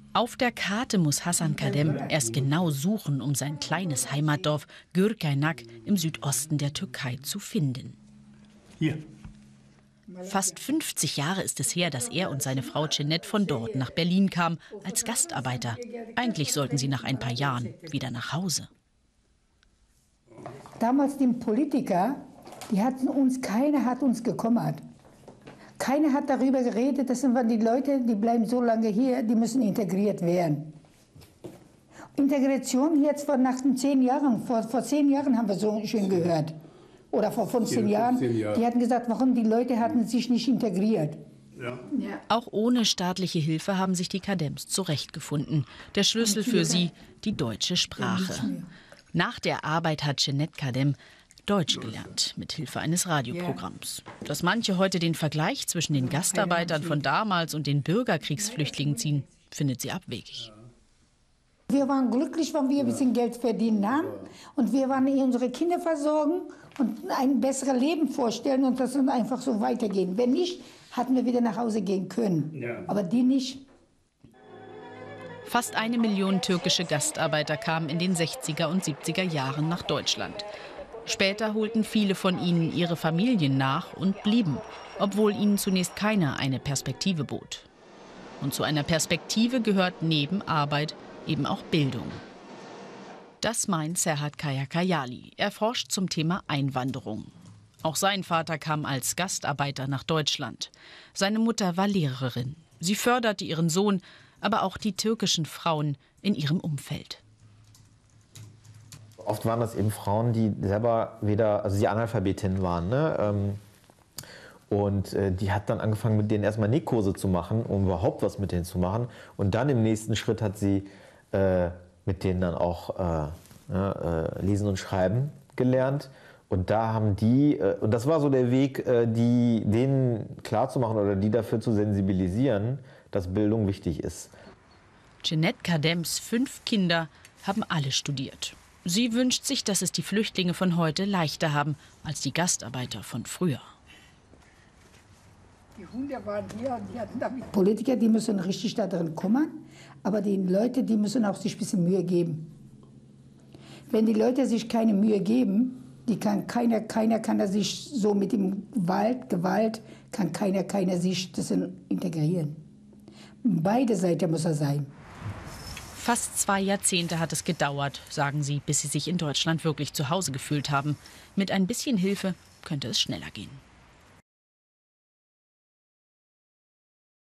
Auf der Karte muss Hasan Kadem erst genau suchen, um sein kleines Heimatdorf Gürkaynak im Südosten der Türkei zu finden. Hier. Fast 50 Jahre ist es her, dass er und seine Frau Cennet von dort nach Berlin kamen als Gastarbeiter. Eigentlich sollten sie nach ein paar Jahren wieder nach Hause. Damals die Politiker, keiner hat uns gekümmert. Keiner hat darüber geredet, das sind die Leute, die bleiben so lange hier, die müssen integriert werden. Integration jetzt nach 10 Jahren, vor 10 Jahren haben wir so schön gehört. Oder vor 15 Jahren. Die hatten gesagt, warum die Leute hatten sich nicht integriert. Ja. Auch ohne staatliche Hilfe haben sich die Kadems zurechtgefunden. Der Schlüssel für sie, die deutsche Sprache. Nach der Arbeit hat Cennet Kadem Deutsch gelernt, mit Hilfe eines Radioprogramms. Dass manche heute den Vergleich zwischen den Gastarbeitern von damals und den Bürgerkriegsflüchtlingen ziehen, findet sie abwegig. Wir waren glücklich, wenn wir ein bisschen Geld verdient haben. Und wir waren unsere Kinder versorgen und ein besseres Leben vorstellen und das dann einfach so weitergehen. Wenn nicht, hatten wir wieder nach Hause gehen können. Ja. Aber die nicht. Fast 1 Million türkische Gastarbeiter kamen in den 60er und 70er Jahren nach Deutschland. Später holten viele von ihnen ihre Familien nach und blieben, obwohl ihnen zunächst keiner eine Perspektive bot. Und zu einer Perspektive gehört neben Arbeit eben auch Bildung. Das meint Serhat Kayakayali. Er forscht zum Thema Einwanderung. Auch sein Vater kam als Gastarbeiter nach Deutschland. Seine Mutter war Lehrerin. Sie förderte ihren Sohn, aber auch die türkischen Frauen in ihrem Umfeld. Oft waren das eben Frauen, die selber die Analphabetinnen waren. Ne? Und die hat dann angefangen, mit denen erstmal Nähkurse zu machen, um überhaupt was mit denen zu machen. Und dann im nächsten Schritt hat sie mit denen dann auch Lesen und Schreiben gelernt. Und da haben und das war so der Weg, denen klarzumachen oder die dafür zu sensibilisieren, dass Bildung wichtig ist. Cennet Kadems 5 Kinder haben alle studiert. Sie wünscht sich, dass es die Flüchtlinge von heute leichter haben als die Gastarbeiter von früher. Die Hunde waren hier, die hatten damit. Politiker, die müssen richtig daran kümmern, aber die Leute, die müssen auch sich ein bisschen Mühe geben. Wenn die Leute sich keine Mühe geben, keiner kann sich so mit dem Gewalt, kann keiner sich das integrieren. Beide Seiten muss er sein. Fast 2 Jahrzehnte hat es gedauert, sagen sie, bis sie sich in Deutschland wirklich zu Hause gefühlt haben. Mit ein bisschen Hilfe könnte es schneller gehen.